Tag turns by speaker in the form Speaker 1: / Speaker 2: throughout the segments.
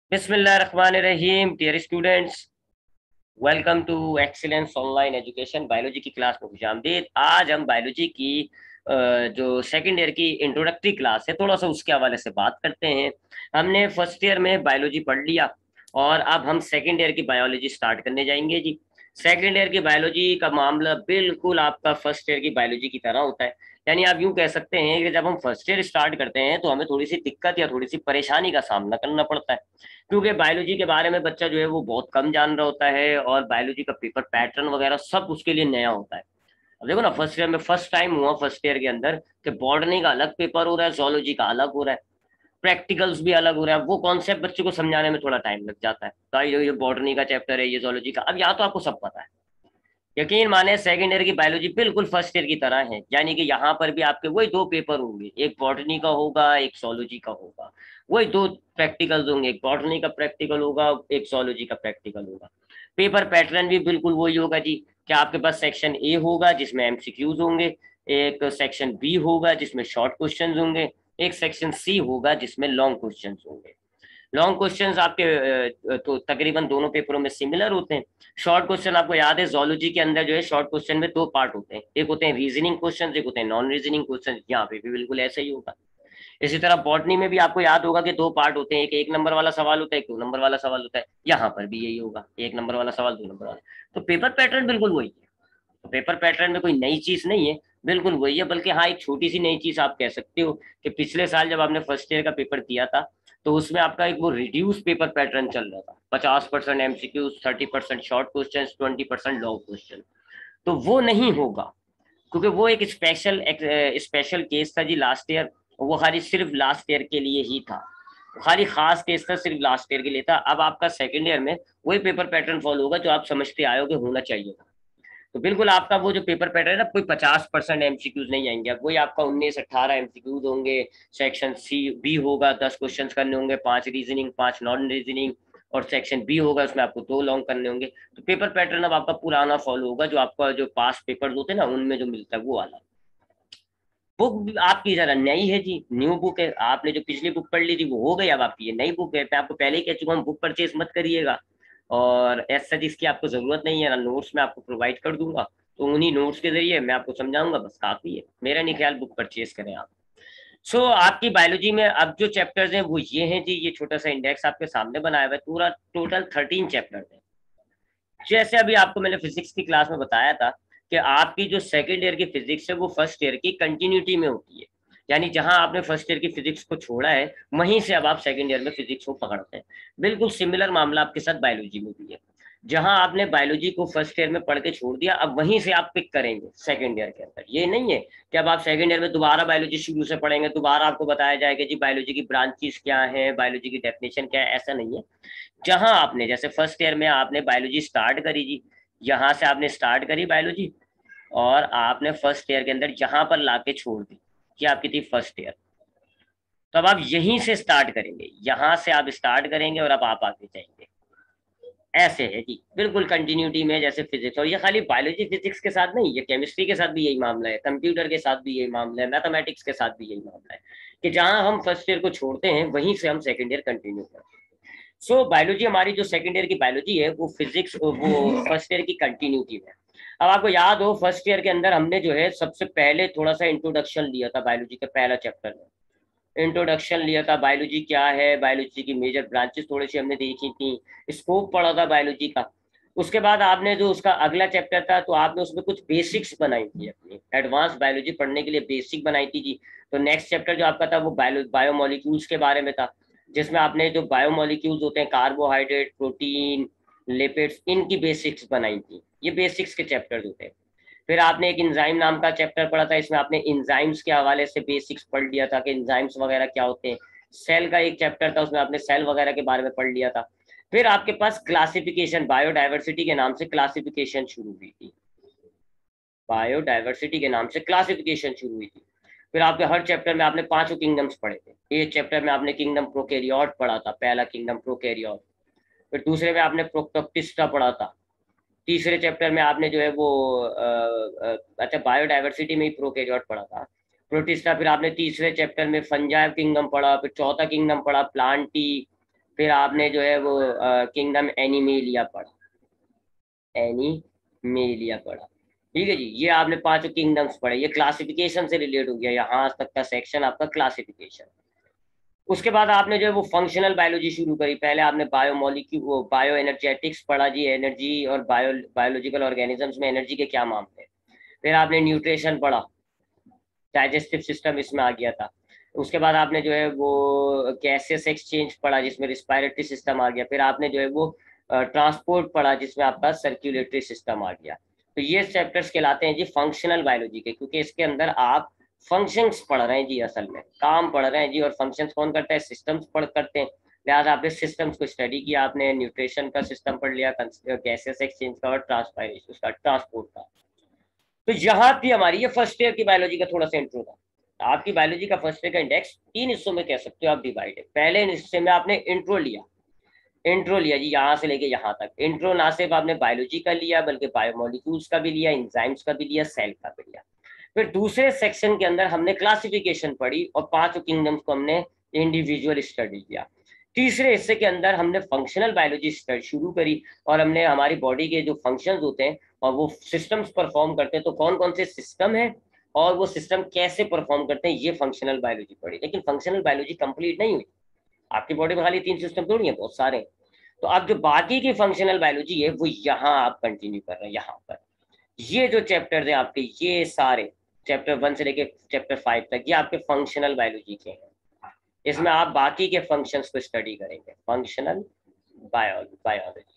Speaker 1: बिस्मिल्लाहिर्रहमानिर्रहीम। Dear students, welcome to excellence online education. Biology की class में खुशामदीद। आज हम बायोलॉजी की जो सेकेंड ईयर की इंट्रोडक्टरी क्लास है, थोड़ा सा उसके हवाले से बात करते हैं। हमने फर्स्ट ईयर में बायोलॉजी पढ़ लिया और अब हम सेकेंड ईयर की बायोलॉजी स्टार्ट करने जाएंगे जी। सेकेंड ईयर की बायोलॉजी का मामला बिल्कुल आपका फर्स्ट ईयर की बायोलॉजी की तरह होता है। यानी आप यूं कह सकते हैं कि जब हम फर्स्ट ईयर स्टार्ट करते हैं तो हमें थोड़ी सी दिक्कत या थोड़ी सी परेशानी का सामना करना पड़ता है, क्योंकि बायोलॉजी के बारे में बच्चा जो है वो बहुत कम जान रहा होता है और बायोलॉजी का पेपर पैटर्न वगैरह सब उसके लिए नया होता है। अब देखो ना, फर्स्ट ईयर में फर्स्ट टाइम हुआ फर्स्ट ईयर के अंदर कि बॉटनी का अलग पेपर हो रहा है, जोलॉजी का अलग हो रहा है, प्रैक्टिकल्स भी अलग हो रहा है। वो कॉन्सेप्ट बच्चे को समझाने में थोड़ा टाइम लग जाता है। तो ये बॉटनी का चैप्टर है, ये जोलॉजी का, अब यहाँ तो आपको सब पता है। यकीन माने सेकंड ईयर की बायोलॉजी बिल्कुल फर्स्ट ईयर की तरह है, यानी कि यहाँ पर भी आपके वही दो पेपर होंगे, एक बॉटनी का होगा एक zoology का होगा। वही दो प्रैक्टिकल्स होंगे, एक बॉटनी का प्रैक्टिकल होगा एक zoology का प्रैक्टिकल होगा। पेपर पैटर्न भी बिल्कुल वही होगा जी। क्या आपके पास सेक्शन ए होगा जिसमें एमसीक्यूज होंगे, एक सेक्शन बी होगा जिसमें शॉर्ट क्वेश्चंस होंगे, एक सेक्शन सी होगा जिसमें लॉन्ग क्वेश्चंस होंगे। लॉन्ग क्वेश्चंस आपके तो तकरीबन दोनों पेपरों में सिमिलर होते हैं। शॉर्ट क्वेश्चन आपको याद है, जोलॉजी के अंदर जो है शॉर्ट क्वेश्चन में दो पार्ट होते हैं, एक होते हैं रीजनिंग क्वेश्चन, एक होते हैं नॉन रीजनिंग क्वेश्चन। यहाँ पे भी बिल्कुल ऐसा ही होगा। इसी तरह बॉटनी में भी आपको याद होगा कि दो पार्ट होते हैं, एक एक नंबर वाला सवाल होता है, एक दो नंबर वाला सवाल होता है। यहाँ पर भी यही होगा, एक नंबर वाला सवाल, दो नंबर वाला। तो पेपर पैटर्न बिल्कुल वही है। तो पेपर पैटर्न में कोई नई चीज नहीं है, बिल्कुल वही है। बल्कि हाँ, एक छोटी सी नई चीज आप कह सकते हो कि पिछले साल जब आपने फर्स्ट ईयर का पेपर दिया था तो उसमें आपका एक वो रिड्यूस पेपर पैटर्न चल रहा था, 50% MCQ, 30% short question, 20% long question. तो वो नहीं होगा, क्योंकि वो एक स्पेशल केस था जी लास्ट ईयर। वो खाली सिर्फ लास्ट ईयर के लिए ही था, खाली खास केस था, सिर्फ लास्ट ईयर के लिए था। अब आपका सेकेंड ईयर में वही पेपर पैटर्न फॉलो होगा जो आप समझते आए हो कि होना चाहिए था। तो बिल्कुल आपका वो जो पेपर पैटर्न है ना, कोई 50% एमसीक्यूज नहीं आएंगे, अब वही आपका 19-18 एमसीक्यूज होंगे। सेक्शन सी बी होगा, 10 क्वेश्चन करने होंगे, 5 रीजनिंग 5 नॉन रीजनिंग। और सेक्शन बी होगा, उसमें आपको 2 लॉन्ग करने होंगे। तो पेपर पैटर्न अब आपका पुराना फॉलो होगा, जो आपका जो पास पेपर होते हैं ना उनमें जो मिलता है वो वाला। बुक आपकी जरा नई है जी, न्यू बुक है। आपने जो पिछली बुक पढ़ ली थी वो हो गई, अब आपकी ये नई बुक है। मैं आपको पहले ही कह चुका हूँ बुक परचेज मत करिएगा। और ऐसा सच इसकी आपको जरूरत नहीं है ना, नोट्स मैं आपको प्रोवाइड कर दूंगा। तो उन्हीं नोट्स के जरिए मैं आपको समझाऊंगा, बस काफी है। मेरा नहीं ख्याल बुक परचेज करें आप। सो आपकी बायोलॉजी में अब जो चैप्टर्स हैं वो ये हैं जी। ये छोटा सा इंडेक्स आपके सामने बनाया हुआ है, पूरा टोटल 13 चैप्टर्स है। जैसे अभी आपको मैंने फिजिक्स की क्लास में बताया था कि आपकी जो सेकेंड ईयर की फिजिक्स है वो फर्स्ट ईयर की कंटिन्यूटी में होती है। यानी जहां आपने फर्स्ट ईयर की फिजिक्स को छोड़ा है वहीं से अब आप सेकेंड ईयर में फिजिक्स को पकड़ते हैं। बिल्कुल सिमिलर मामला आपके साथ बायोलॉजी में भी है। जहां आपने बायोलॉजी को फर्स्ट ईयर में पढ़ के छोड़ दिया, अब वहीं से आप पिक करेंगे सेकेंड ईयर के अंदर। ये नहीं है कि अब आप सेकेंड ईयर में दोबारा बायोलॉजी शुरू से पढ़ेंगे, दोबारा आपको बताया जाएगा जी बायोलॉजी की ब्रांचेस क्या है, बायोलॉजी की डेफिनेशन क्या है, ऐसा नहीं है। जहां आपने जैसे फर्स्ट ईयर में आपने बायोलॉजी स्टार्ट करी जी, यहाँ से आपने स्टार्ट करी बायोलॉजी और आपने फर्स्ट ईयर के अंदर यहाँ पर लाके छोड़ दी कि आपकी थी फर्स्ट ईयर। तो अब आप यहीं से स्टार्ट करेंगे, यहाँ से आप स्टार्ट करेंगे और अब आप आगे जाएंगे। ऐसे है जी, बिल्कुल कंटिन्यूटी में जैसे फिजिक्स। और ये खाली बायोलॉजी फिजिक्स के साथ नहीं, ये केमिस्ट्री के साथ भी यही मामला है, कंप्यूटर के साथ भी यही मामला है, मैथमेटिक्स के साथ भी यही मामला है कि जहां हम फर्स्ट ईयर को छोड़ते हैं वहीं से हम सेकेंड ईयर कंटिन्यू करते हैं। सो बायोलॉजी हमारी जो सेकंड ईयर की बायोलॉजी है वो फिजिक्स वो फर्स्ट ईयर की कंटिन्यूटी है। अब आपको याद हो फर्स्ट ईयर के अंदर हमने जो है सबसे पहले थोड़ा सा इंट्रोडक्शन लिया था बायोलॉजी के पहला चैप्टर में। इंट्रोडक्शन लिया था, बायोलॉजी क्या है, बायोलॉजी की मेजर ब्रांचेस थोड़ी सी हमने देखी थी, स्कोप पढ़ा था बायोलॉजी का। उसके बाद आपने जो उसका अगला चैप्टर था तो आपने उसमें कुछ बेसिक्स बनाई थी, अपनी एडवांस बायोलॉजी पढ़ने के लिए बेसिक बनाई थी जी। तो नेक्स्ट चैप्टर जो आपका था वो बायोमोलिक्यूल्स के बारे में था, जिसमें आपने जो बायोमोलिक्यूल्स होते हैं, कार्बोहाइड्रेट, प्रोटीन, लिपिड्स, इनकी बेसिक्स बनाई थी। ये बेसिक्स के चैप्टर होते हैं। फिर आपने एक इंजाइम नाम का चैप्टर पढ़ा था, इसमें आपने इंजाइम्स के हवाले से बेसिक्स पढ़ लिया था कि इंजाइम्स वगैरह क्या होते हैं। सेल का एक चैप्टर था, उसमें आपने सेल वगैरह के बारे में पढ़ लिया था। फिर आपके पास क्लासिफिकेशन, बायोडाइवर्सिटी के नाम से क्लासिफिकेशन शुरू हुई थी। बायोडाइवर्सिटी के नाम से क्लासिफिकेशन शुरू हुई थी। फिर आपके हर चैप्टर में आपने पांचों किंगडम्स पढ़े थे। एक चैप्टर में आपने किंगडम प्रोकैरियोट पढ़ा था, पहला किंगडम प्रोकैरियोट। फिर दूसरे में आपने प्रोटोप्टिस्टा पढ़ा था। तीसरे चैप्टर में आपने जो है वो अच्छा बायोडाइवर्सिटी में ही प्रोकैरियोट पढ़ा था, प्रोटिस्टा। फिर आपने तीसरे चैप्टर में फंजाई किंगडम पढ़ा, फिर चौथा किंगडम पढ़ा प्लांटी, फिर आपने जो है वो किंगडम एनिमेलिया पढ़ा, एनिमेलिया पढ़ा। ठीक है जी, ये आपने पांचों किंगडम्स पढ़े, ये क्लासिफिकेशन से रिलेट हो गया, यहाँ तक का सेक्शन आपका क्लासिफिकेशन। उसके बाद आपने जो है वो फंक्शनल बायोलॉजी शुरू करी। पहले आपने बायोमोलिक्यूल बायो एनर्जेटिक्स पढ़ा जी, एनर्जी और बायोलॉजिकल ऑर्गेनिजम्स में एनर्जी के क्या मामले। फिर आपने न्यूट्रिशन पढ़ा, डाइजेस्टिव सिस्टम इसमें आ गया था। उसके बाद आपने जो है वो गैसेस एक्सचेंज पढ़ा जिसमें रिस्पायरेटरी सिस्टम आ गया। फिर आपने जो है वो ट्रांसपोर्ट पढ़ा जिसमें आपका सर्कुलेटरी सिस्टम आ गया। तो ये चैप्टर्स कहलाते हैं जी फंक्शनल बायोलॉजी के, क्योंकि इसके अंदर आप फंक्शंस पढ़ रहे हैं जी, असल में काम पढ़ रहे हैं जी। और फंक्शंस कौन करता है, सिस्टम्स पढ़ करते हैं। लिहाजा आपने सिस्टम्स को स्टडी किया, आपने न्यूट्रिशन का सिस्टम पढ़ लिया, गैसेस एक्सचेंज का और ट्रांसपायरेशन उसका ट्रांसपोर्ट का। तो यहाँ थी हमारी ये फर्स्ट ईयर की बायोलॉजी का थोड़ा सा इंट्रो था। आपकी बायोलॉजी का फर्स्ट ईयर का इंडेक्स 3 हिस्सों में कह सकते हो आप डिवाइड है। पहले हिस्से में आपने इंट्रो लिया, इंट्रो लिया जी यहाँ से लेके यहाँ तक। इंट्रो ना सिर्फ आपने बायोलॉजी का लिया बल्कि बायोमोलिक्यूल्स का भी लिया, इंजाइम्स का भी लिया, सेल का भी लिया। फिर दूसरे सेक्शन के अंदर हमने क्लासिफिकेशन पढ़ी और पांचों किंगडम्स को हमने इंडिविजुअल स्टडी किया। तीसरे हिस्से के अंदर हमने फंक्शनल बायोलॉजी शुरू करी और हमने हमारी बॉडी के जो फंक्शंस होते हैं और वो सिस्टम्स परफॉर्म करते हैं, तो कौन कौन से सिस्टम है और वो सिस्टम कैसे परफॉर्म करते हैं, ये फंक्शनल बायोलॉजी पढ़ी। लेकिन फंक्शनल बायोलॉजी कंप्लीट नहीं हुई, आपकी बॉडी में खाली 3 सिस्टम थोड़ी है, बहुत सारे। तो अब जो बाकी की फंक्शनल बायोलॉजी है वो यहाँ आप कंटिन्यू कर रहे हैं। यहाँ पर ये जो चैप्टर है आपके, ये सारे चैप्टर 1 से लेके चैप्टर 5 तक ये आपके फंक्शनल बायोलॉजी के हैं। इसमें आप बाकी के फंक्शंस को स्टडी करेंगे, फंक्शनल बायोलॉजी।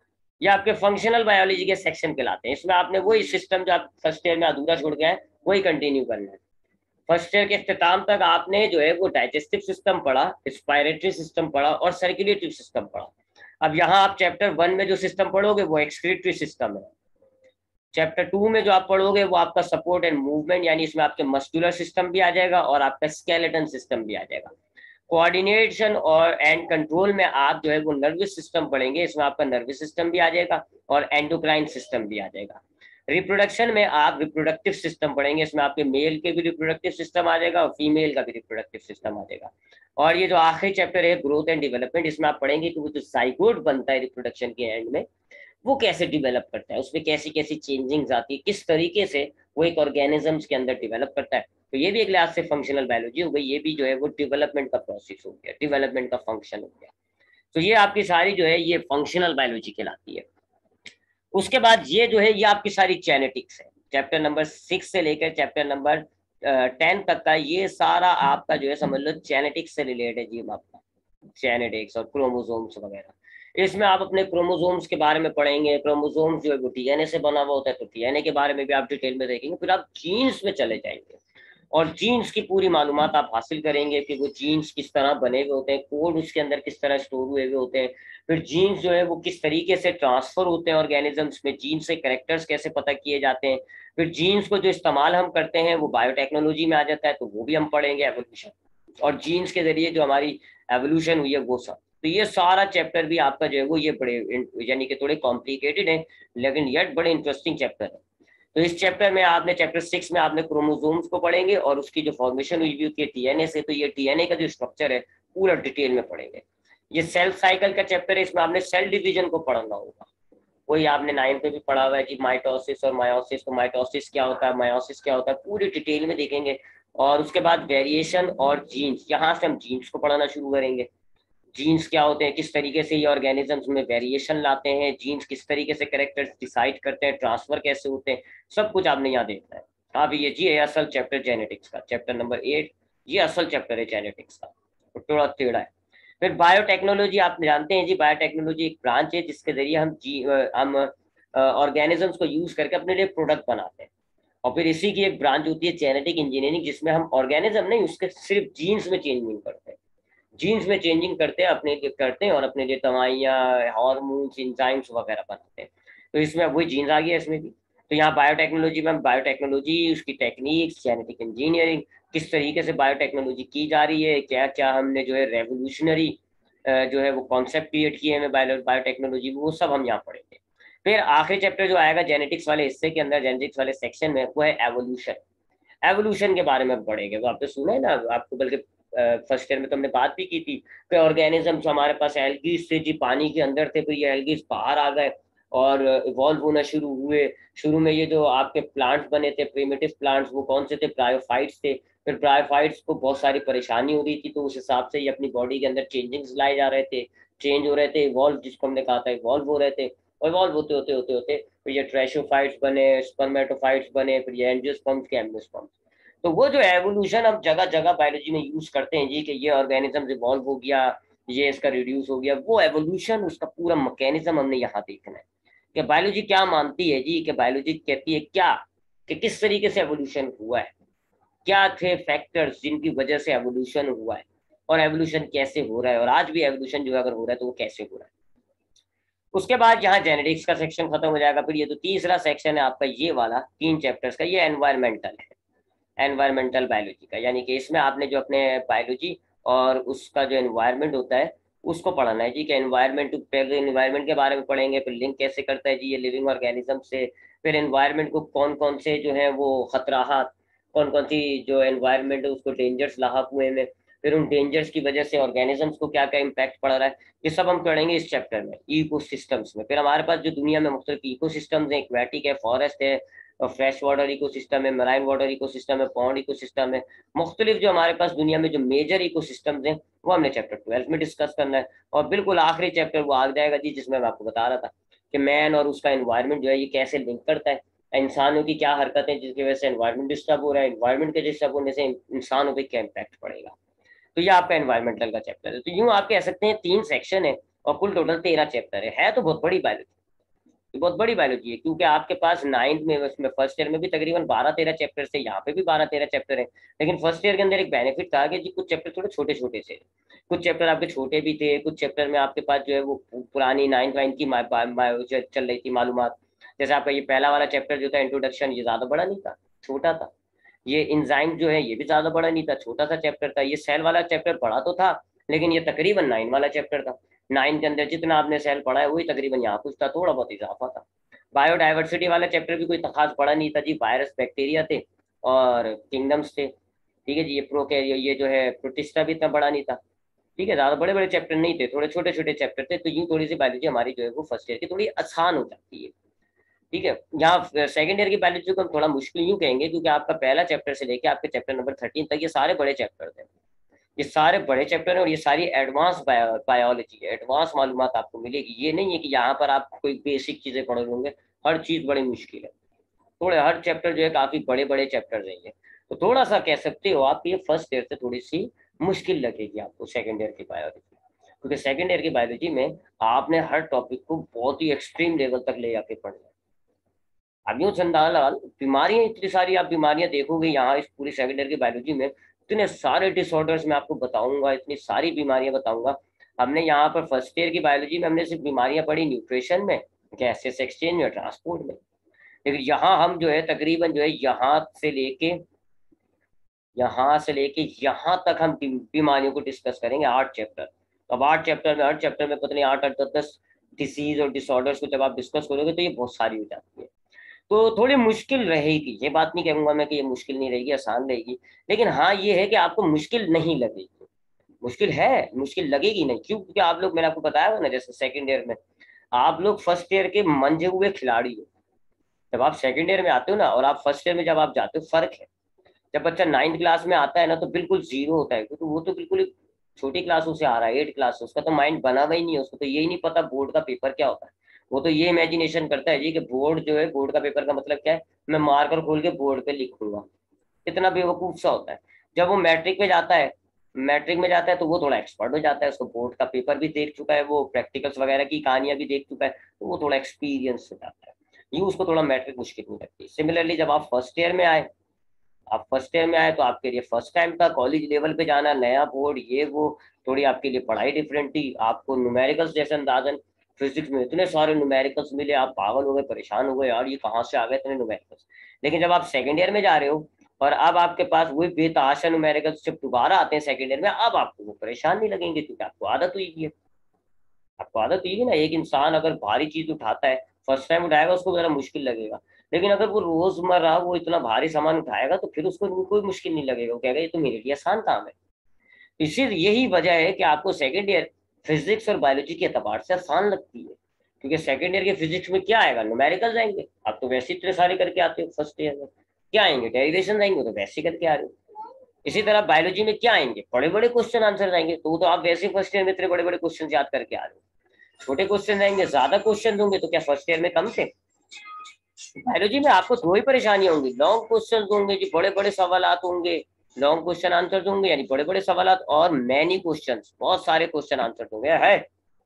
Speaker 1: ये आपके फंक्शनल बायोलॉजी के सेक्शन कहलाते हैं। इसमें आपने वही सिस्टम जो आप फर्स्ट ईयर में अधूरा छोड़ गए हैं वही कंटिन्यू करना है। फर्स्ट ईयर के इख्तिताम तक आपने जो है वो डाइजेस्टिव सिस्टम पढ़ा, रेस्पिरेटरी सिस्टम पढ़ा और सर्कुलेटरी सिस्टम पढ़ा। अब यहाँ आप चैप्टर 1 में जो सिस्टम पढ़ोगे वो एक्सक्रीटरी सिस्टम है। चैप्टर 2 में जो आप पढ़ोगे वो आपका सपोर्ट एंड मूवमेंट, यानी इसमें आपके मस्कुलर सिस्टम भी आ जाएगा और आपका स्केलेटन सिस्टम भी आ जाएगा। कोऑर्डिनेशन और एंड कंट्रोल में आप जो है वो नर्वस सिस्टम पढ़ेंगे, इसमें आपका नर्वस सिस्टम भी आ जाएगा और एंडोक्राइन सिस्टम भी आ जाएगा। रिप्रोडक्शन में आप रिप्रोडक्टिव सिस्टम पढ़ेंगे, इसमें आपके मेल के भी रिप्रोडक्टिव सिस्टम आ जाएगा और फीमेल का भी रिप्रोडक्टिव सिस्टम आ जाएगा। और ये जो आखिरी चैप्टर है ग्रोथ एंड डेवलपमेंट, इसमें आप पढ़ेंगे कि वो जो जाइगोट बनता है रिप्रोडक्शन के एंड में वो कैसे डिवेलप करता है, उसमें कैसी कैसी चेंजिंग्स आती है, किस तरीके से वो एक ऑर्गेनिजम्स के अंदर डिवेलप करता है। तो ये भी एक लिहाज से फंक्शनल बायोलॉजी हो गई, ये भी जो है वो डेवलपमेंट का प्रोसेस हो गया, डेवलपमेंट का फंक्शन हो गया। तो ये आपकी सारी जो है ये फंक्शनल बायोलॉजी कहलाती है। उसके बाद ये जो है ये आपकी सारी जेनेटिक्स है। चैप्टर नंबर 6 से लेकर चैप्टर नंबर 10 तक का ये सारा आपका जो है समझ लो जेनेटिक्स से रिलेटेड है जी। आपका जेनेटिक्स और क्रोमोसोम्स वगैरह, इसमें आप अपने क्रोमोसोम्स के बारे में पढ़ेंगे। क्रोमोसोम्स जो है वो डीएनए से बना हुआ होता है, तो डीएनए के बारे में भी आप डिटेल में देखेंगे। फिर आप जीन्स में चले जाएंगे और जीन्स की पूरी मालूमात आप हासिल करेंगे कि वो जीन्स किस तरह बने हुए होते हैं, कोड उसके अंदर किस तरह स्टोर हुए हुए होते हैं। फिर जीन्स जो है वो किस तरीके से ट्रांसफर होते हैं ऑर्गेनिजम्स में, जीन्स से कैरेक्टर्स कैसे पता किए जाते हैं। फिर जीन्स को जो इस्तेमाल हम करते हैं वो बायोटेक्नोलॉजी में आ जाता है, तो वो भी हम पढ़ेंगे, एवोल्यूशन। और जीन्स के जरिए जो हमारी एवोल्यूशन हुई है वो सब। तो ये सारा चैप्टर भी आपका जो है वो ये बड़े यानी कि थोड़े कॉम्प्लिकेटेड है लेकिन येट बड़े इंटरेस्टिंग चैप्टर है। तो इस चैप्टर में आपने चैप्टर 6 में आपने क्रोमोसोम्स को पढ़ेंगे और उसकी जो फॉर्मेशन हुई होती है डीएनए से, तो ये डीएनए का जो स्ट्रक्चर है पूरा डिटेल में पढ़ेंगे। ये सेल साइकिल का चैप्टर है, इसमें आपने सेल डिवीजन को पढ़ना होगा। वही आपने 9 पे भी पढ़ा हुआ है कि माइटोसिस और मायोसिस, तो माइटोसिस क्या होता है, मायोसिस क्या होता है, पूरी डिटेल में देखेंगे। और उसके बाद वेरिएशन और जीन्स, यहाँ से हम जीन्स को पढ़ाना शुरू करेंगे। जीन्स क्या होते हैं, किस तरीके से ये ऑर्गेनिजम्स में वेरिएशन लाते हैं, जीन्स किस तरीके से कैरेक्टर्स डिसाइड करते हैं, ट्रांसफर कैसे होते हैं, सब कुछ आपने यहाँ देखना है। हाँ भी ये जी है असल चैप्टर जेनेटिक्स का, चैप्टर नंबर 8 ये असल चैप्टर है जेनेटिक्स का, तो थोड़ा टेढ़ा है। फिर बायोटेक्नोलॉजी आप जानते हैं जी, बायोटेक्नोलॉजी एक ब्रांच है जिसके जरिए हम ऑर्गेनिजम्स को यूज करके अपने लिए प्रोडक्ट बनाते हैं। और फिर इसी की एक ब्रांच होती है जेनेटिक इंजीनियरिंग, जिसमें हम ऑर्गेनिज्म नहीं उसके सिर्फ जीन्स में चेंजिंग करते हैं, जीन्स में चेंजिंग करते हैं अपने लिए, करते हैं और अपने लिए दवाइयाँ, हार्मोन्स, एंजाइम्स वगैरह बनाते हैं। तो इसमें वही जीन्स आ गया इसमें भी। तो यहाँ बायोटेक्नोलॉजी में बायोटेक्नोलॉजी, उसकी टेक्निक्स, जेनेटिक इंजीनियरिंग, किस तरीके से बायोटेक्नोलॉजी की जा रही है, क्या क्या हमने जो है रेवोल्यूशनरी जो है वो कॉन्सेप्ट क्रिएट किए हैं बायोटेक्नोलॉजी, वो सब हम यहाँ पढ़ेंगे। फिर आखिरी चैप्टर जो आएगा जेनेटिक्स वाले हिस्से के अंदर, जेनेटिक्स वाले सेक्शन में, वो है एवोल्यूशन। एवोल्यूशन के बारे में पढ़ेंगे, वो आपने सुना है ना, आपको बल्कि फर्स्ट ईयर में तो हमने बात भी की थी कि ऑर्गेनिजम्स हमारे पास एल्गीज थे जी, पानी के अंदर थे, फिर ये एल्गीज बाहर आ गए और इवॉल्व होना शुरू हुए। शुरू में ये जो आपके प्लांट्स बने थे, प्रिमिटिव प्लांट्स, वो कौन से थे? ब्रायोफाइट्स थे। फिर ब्रायोफाइट्स को बहुत सारी परेशानी हो रही थी, तो उस हिसाब से ये अपनी बॉडी के अंदर चेंजिंग्स लाए जा रहे थे, चेंज हो रहे थे, इवॉल्व, जिसको हमने कहा था इवॉल्व हो रहे थे। और इवॉल्व होते होते होते होते फिर ये ट्रेशोफाइट्स बने, स्पर्मेटोफाइट्स बने, फिर ये एंजियोस्पर्म्स के एम्ब्लियोस्पर्म्स। तो वो जो एवोल्यूशन हम जगह जगह बायोलॉजी में यूज करते हैं जी, कि ये ऑर्गेनिज्म इवॉल्व हो गया, ये इसका रिड्यूस हो गया, वो एवोल्यूशन, उसका पूरा मैकेनिज्म हमने यहाँ देखना है कि बायोलॉजी क्या मानती है जी, कि बायोलॉजी कहती है क्या, कि किस तरीके से एवोल्यूशन हुआ है, क्या थे फैक्टर्स जिनकी वजह से एवोल्यूशन हुआ है, और एवोल्यूशन कैसे हो रहा है, और आज भी एवोल्यूशन जो अगर हो रहा है तो वो कैसे हो रहा है। उसके बाद यहाँ जेनेटिक्स का सेक्शन खत्म हो जाएगा। फिर ये तो तीसरा सेक्शन है आपका, ये वाला 3 चैप्टर्स का, ये एनवायरमेंटल है, एनवायरमेंटल बायोलॉजी का। यानी कि इसमें आपने जो अपने बायोलॉजी और उसका जो एनवायरनमेंट होता है उसको पढ़ना है जी, कि एनवायरनमेंट, पहले एनवायरनमेंट के बारे में पढ़ेंगे, फिर लिंक कैसे करता है जी ये लिविंग ऑर्गेनिज्म से, फिर एनवायरनमेंट को कौन कौन से जो है वो खतराहत, कौन कौन सी जो एनवायरनमेंट है उसको डेंजर्स लाक हुए में, फिर उन डेंजर्स की वजह से ऑर्गेनिजम्स को क्या क्या इम्पैक्ट पड़ रहा है, ये सब हम पढ़ेंगे इस चैप्टर में, इकोसिस्टम्स में। फिर हमारे पास जो दुनिया में मुख्तलिफ इकोसिस्टम्स हैं, एक्वेटिक है, फॉरेस्ट है, फ्रेश वाटर इकोसिस्टम है, मराइन वाटर इकोसिस्टम है, पॉन्ड इकोसिस्टम है, मुख्तलिफ जो हमारे पास दुनिया में जो मेजर इकोसिस्टम्स हैं वो हमने चैप्टर 12 में डिस्कस करना है। और बिल्कुल आखिरी चैप्टर वो आ जाएगा जी, जिसमें मैं आपको बता रहा था कि मैन और उसका एनवायरनमेंट जो है ये कैसे लिंक करता है, इंसानों की क्या हरकतें जिसकी वजह से एनवायरनमेंट डिस्टर्ब हो रहा है, एनवायरनमेंट के डिस्टर्ब होने से इंसानों पर क्या इम्पैक्ट पड़ेगा। तो ये आपका एनवायरमेंटल का चैप्टर है। तो यूं आप कह सकते हैं 3 सेक्शन है और कुल टोटल 13 चैप्टर है तो बहुत बड़ी बायोलॉजी, बहुत बड़ी बायोलॉजी है, क्योंकि आपके पास नाइन्थ में, उसमें फर्स्ट ईयर में भी तकरीबन 12-13 चैप्टर थे, यहाँ पे भी 12-13 चैप्टर है। लेकिन फर्स्ट ईयर के अंदर एक बेनिफिट था कि जी कुछ चैप्टर थोड़े छोटे छोटे थे, कुछ चैप्टर आपके छोटे भी थे, कुछ चैप्टर में आपके पास जो है वो पुरानी नाइन्थ वाइन्थ की चल रही थी मालूमात। जैसे आपका ये पहला वाला चैप्टर जो था इंट्रोडक्शन, ये ज्यादा बड़ा नहीं था, छोटा था। ये इंजाइम जो है ये भी ज्यादा बड़ा नहीं था, छोटा सा चैप्टर था। ये सेल वाला चैप्टर बड़ा तो था, लेकिन ये तकरीबन 9 वाला चैप्टर था। 9 के अंदर जितना आपने सेल पढ़ा है वही तकरीबन यहाँ कुछ था, थोड़ा बहुत इजाफा था। बायोडाइवर्सिटी वाला चैप्टर भी कोई खास पढ़ा नहीं था जी, वायरस बैक्टीरिया थे और किंगडम्स थे। ठीक है जी, ये ये जो है प्रोटिस्टा भी इतना बड़ा नहीं था। ठीक है, ज्यादा बड़े बड़े चैप्टर नहीं थे, थोड़े छोटे छोटे चैप्टर थे। तो यूं थोड़ी सी बायोलॉजी हमारी जो है वो फर्स्ट ईयर की थोड़ी आसान हो जाती है। ठीक है, यहाँ सेकंड ईयर की बायोलॉजी को हम थोड़ा मुश्किल यूं कहेंगे, क्योंकि आपका पहला चैप्टर से लेके आपके चैप्टर नंबर 13 तक ये सारे बड़े चैप्टर थे, ये सारे बड़े चैप्टर हैं और ये सारी एडवांस बायोलॉजी है, एडवांस मालूमात आपको मिलेगी। ये नहीं है कि यहाँ पर आप कोई बेसिक चीजें पढ़ होंगे, हर चीज बड़ी मुश्किल है। थोड़े हर चैप्टर जो है काफी बड़े बड़े चैप्टर रहेंगे। तो थोड़ा सा कह सकते हो आप, ये फर्स्ट ईयर से थोड़ी सी मुश्किल लगेगी आपको सेकंड ईयर की बायोलॉजी, क्योंकि सेकंड ईयर की बायोलॉजी में आपने हर टॉपिक को बहुत ही एक्सट्रीम लेवल तक ले जाके पढ़ना है। अब यूं चंदा लाल, बीमारियां इतनी सारी आप बीमारियां देखोगे यहाँ इस पूरी सेकंड ईयर की बायोलॉजी में, इतने सारे डिसऑर्डर्स मैं आपको बताऊंगा, इतनी सारी बीमारियां बताऊंगा। हमने यहाँ पर फर्स्ट ईयर की बायोलॉजी में हमने सिर्फ बीमारियां पढ़ी न्यूट्रिशन में, गैसेस एक्सचेंज में, ट्रांसपोर्ट में। लेकिन यहाँ हम जो है तकरीबन जो है यहाँ से लेके यहाँ तक हम बीमारियों को डिस्कस करेंगे, 8 चैप्टर। अब 8 चैप्टर में, हर चैप्टर में पता नहीं 8-8 10 डिसीज और डिसऑर्डर्स को जब आप डिस्कस करोगे तो ये बहुत सारी हो जाती है। तो थोड़ी मुश्किल रहेगी, ये बात नहीं कहूंगा मैं कि ये मुश्किल नहीं रहेगी, आसान रहेगी। लेकिन हाँ ये है कि आपको मुश्किल नहीं लगेगी, मुश्किल है, मुश्किल लगेगी नहीं। क्यों? क्योंकि आप लोग, मैंने आपको बताया था ना, जैसे सेकंड ईयर में आप लोग फर्स्ट ईयर के मंजे हुए खिलाड़ी हो, जब आप सेकंड ईयर में आते हो ना और आप फर्स्ट ईयर में जब आप जाते हो, फर्क है। जब बच्चा 9th क्लास में आता है ना तो बिल्कुल जीरो होता है, क्योंकि वो तो बिल्कुल एक छोटी क्लासों से आ रहा है, 8 क्लास से, उसका तो माइंड बना हुआ ही नहीं है, उसको तो यही नहीं पता बोर्ड का पेपर क्या होता है। वो तो ये इमेजिनेशन करता है जी कि बोर्ड जो है, बोर्ड का पेपर का मतलब क्या है, मैं मार्कर खोल के बोर्ड पे लिखूंगा। इतना बेवकूफ सा होता है। जब वो मैट्रिक में जाता है, मैट्रिक में जाता है तो वो थोड़ा एक्सपर्ट हो जाता है, उसको बोर्ड का पेपर भी देख चुका है, वो प्रैक्टिकल्स वगैरह की कहानियां भी देख चुका है, तो वो थोड़ा एक्सपीरियंस हो जाता है। यूँ उसको थोड़ा मैट्रिक मुश्किल नहीं लगती। सिमिलरली जब आप फर्स्ट ईयर में आए, आप फर्स्ट ईयर में आए तो आपके लिए फर्स्ट टाइम था कॉलेज लेवल पे जाना, नया बोर्ड, ये वो, थोड़ी आपके लिए पढ़ाई डिफरेंट थी। आपको न्यूमेरिकल्स जैसे अंदाजन, फिजिक्स में इतने सारे न्यूमेरिकल्स मिले, आप पागल हो गए, परेशान हो गए, यार ये कहाँ से आ गए इतने न्यूमेरिकल्स। लेकिन जब आप सेकेंड ईयर में जा रहे हो और अब आपके पास वही बेतहाशा न्यूमेरिकल्स जब दोबारा आते हैं सेकेंड ईयर में, अब आपको वो परेशान नहीं लगेंगे, क्योंकि आपको आदत हुई है। आपको आदत हुई है ना, एक इंसान अगर भारी चीज उठाता है, फर्स्ट टाइम उठाएगा उसको जरा मुश्किल लगेगा, लेकिन अगर वो रोजमर्रा वो इतना भारी सामान उठाएगा तो फिर उसको कोई मुश्किल नहीं लगेगा, वो कहेगा ये तो मेरे लिए आसान काम है। इसी यही वजह है कि आपको सेकेंड ईयर फिजिक्स और बायोलॉजी के एतबार से आसान लगती है, क्योंकि सेकेंड ईयर के फिजिक्स में क्या आएगा, न्यूमेरिकल आएंगे। आप तो वैसे इतने सारे करके आते हो फर्स्ट ईयर में, क्या आएंगे, डेरिवेशन आएंगे, तो वैसे करके आ रहे हो। इसी तरह बायोलॉजी में क्या आएंगे, बड़े बड़े क्वेश्चन आंसर आएंगे, तो आप वैसे फर्स्ट ईयर में इतने बड़े बड़े क्वेश्चन याद करके आ रहे हो। छोटे क्वेश्चन आएंगे, ज्यादा क्वेश्चन होंगे, तो क्या फर्स्ट ईयर में कम थे। बायोलॉजी में आपको दो ही परेशानी होंगी, लॉन्ग क्वेश्चन होंगे जी, बड़े बड़े सवाल होंगे, लॉन्ग क्वेश्चन आंसर होंगे यानी बड़े बड़े सवाल, और मैनी क्वेश्चन, बहुत सारे क्वेश्चन आंसर होंगे, है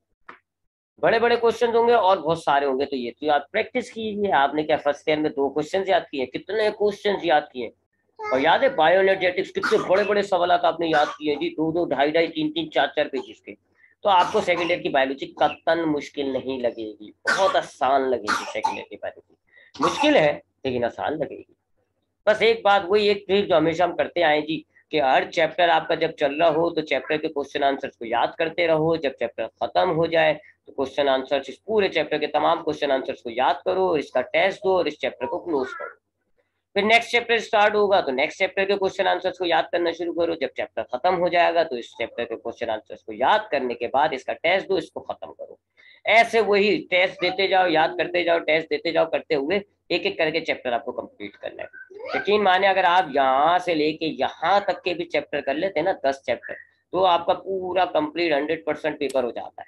Speaker 1: बड़े बड़े क्वेश्चन होंगे और बहुत सारे होंगे। तो ये तो आप प्रैक्टिस कीजिए, आपने क्या फर्स्ट ईयर में दो क्वेश्चन याद किए, कितने क्वेश्चन याद किए। और याद है बायो एनर्जेटिक्स कितने बड़े बड़े सवाल आपने याद किए जी, दो दो ढाई ढाई तीन तीन चार चार पेजेस के। तो आपको सेकेंड ईयर की बायोलॉजी कतन मुश्किल नहीं लगेगी, बहुत आसान लगेगी। सेकेंड ईयर की बायोलॉजी मुश्किल है लेकिन आसान लगेगी। बस एक बात, वही एक ट्रिक जो हमेशा हम करते आए जी, कि हर चैप्टर आपका जब चल रहा हो तो चैप्टर के क्वेश्चन आंसर्स को याद करते रहो, जब चैप्टर खत्म हो जाए तो क्वेश्चन आंसर्स, इस पूरे चैप्टर के तमाम क्वेश्चन आंसर्स को याद करो, इसका टेस्ट दो और इस चैप्टर को क्लोज करो। फिर नेक्स्ट चैप्टर स्टार्ट होगा तो नेक्स्ट चैप्टर के क्वेश्चन आंसर्स को याद करना शुरू करो, जब चैप्टर खत्म हो जाएगा तो इस चैप्टर के क्वेश्चन आंसर्स को याद करने के बाद इसका टेस्ट दो, इसको खत्म करो। ऐसे वही टेस्ट देते जाओ, याद करते जाओ, टेस्ट देते जाओ, करते हुए एक एक करके चैप्टर आपको कंप्लीट करना है। यकीन माने अगर आप यहाँ से लेके यहाँ तक के भी चैप्टर कर लेते हैं ना, 10 चैप्टर, तो आपका पूरा कंप्लीट 100% पेपर हो जाता है,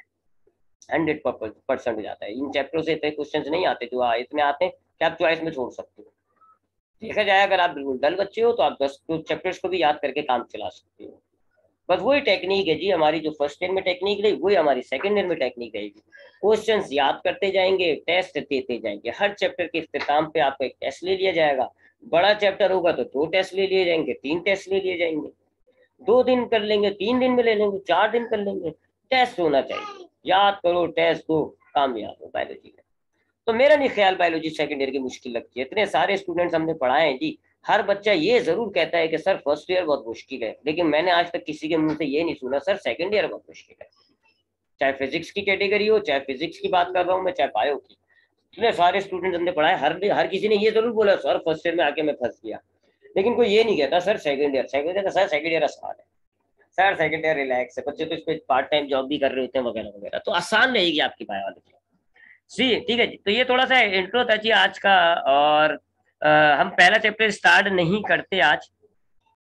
Speaker 1: 100% हो जाता है। इन चैप्टरों से इतने क्वेश्चन नहीं आते, जो इतने आते हैं कि आप चॉइस में छोड़ सकते हो। देखा जाए अगर आप बिल्कुल डल बच्चे हो तो आप 10 चैप्टर्स को भी याद करके काम चला सकते हो। बस वही टेक्निक है जी हमारी, जो फर्स्ट ईयर में टेक्निक रही वही हमारी सेकंड ईयर में टेक्निक रहेगी। क्वेश्चंस याद करते जाएंगे, टेस्ट देते जाएंगे, हर चैप्टर के इख्तिताम पे आपका एक टेस्ट ले लिया जाएगा। बड़ा चैप्टर होगा तो 2 टेस्ट ले लिए जाएंगे, 3 टेस्ट ले लिए जाएंगे, 2 दिन कर लेंगे, 3 दिन में ले लेंगे, 4 दिन कर लेंगे। टेस्ट होना चाहिए, याद करो, टेस्ट दो, कामयाब हो बायोलॉजी में। तो मेरा नहीं ख्याल बायोलॉजी सेकंड ईयर की मुश्किल लगती है। इतने सारे स्टूडेंट्स हमने पढ़ाए हैं जी, हर बच्चा ये जरूर कहता है कि सर फर्स्ट ईयर बहुत मुश्किल है, लेकिन मैंने आज तक किसी के मुंह से ये नहीं सुना सर सेकंड ईयर बहुत मुश्किल है। चाहे फिजिक्स की कैटेगरी हो, चाहे फिजिक्स की बात कर रहा हूँ मैं, चाहे बायो की, इतने सारे स्टूडेंट्स हमने पढ़ाए, हर किसी ने ये जरूर बोला सर फर्स्ट ईयर में आके मैं फंस गया। लेकिन कोई ये नहीं कहता sir second year sir second year आसान है, सर सेकंड ईयर रिलैक्स है, बच्चे तो इस पे पार्ट टाइम जॉब भी कर रहे होते हैं वगैरह वगैरह, तो आसान रहेगी आपकी बायोलॉजी। जी ठीक है जी, तो ये थोड़ा सा इंट्रो था जी आज का। और हम पहला चैप्टर स्टार्ट नहीं करते आज,